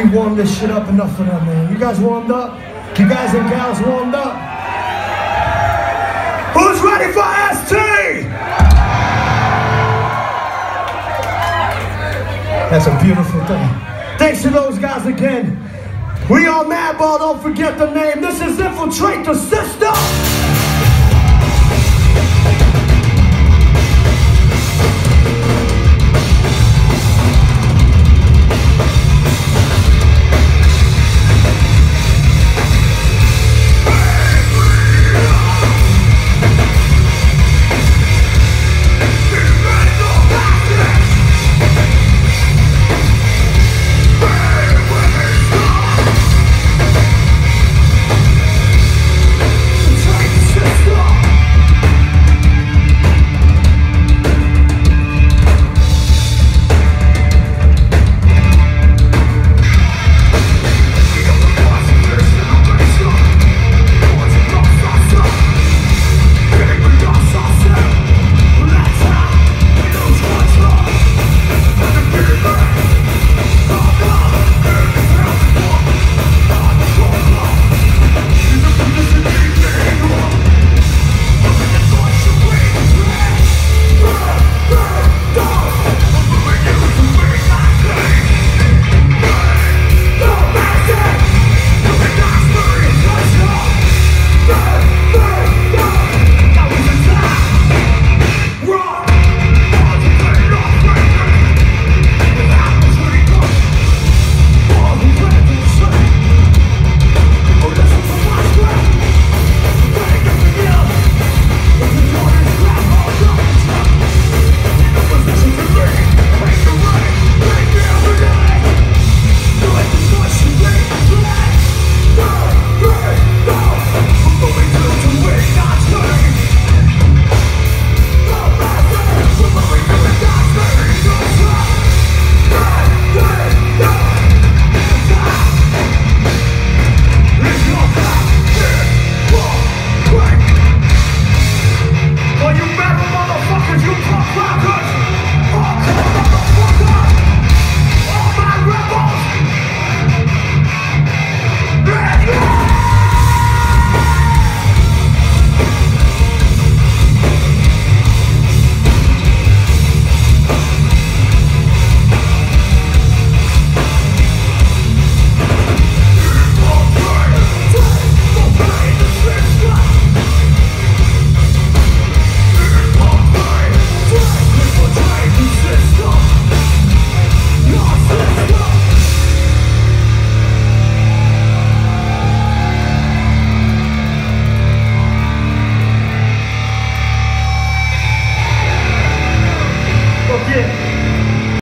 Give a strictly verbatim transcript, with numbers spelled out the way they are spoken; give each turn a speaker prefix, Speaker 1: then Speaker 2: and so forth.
Speaker 1: we warmed this shit up enough for them, man. You guys warmed up? You guys and gals warmed up? Who's ready for S T? That's a beautiful thing. Thanks to those guys again. We are Madball, don't forget the name. This is Infiltrate the System.